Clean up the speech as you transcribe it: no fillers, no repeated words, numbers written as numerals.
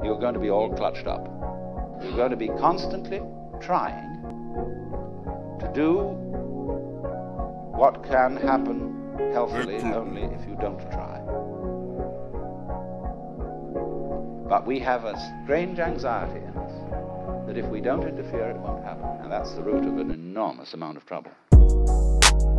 you're going to be all clutched up. You're going to be constantly trying to do what can happen healthily only if you don't try. But we have a strange anxiety in us that if we don't interfere, it won't happen. And that's the root of an enormous amount of trouble.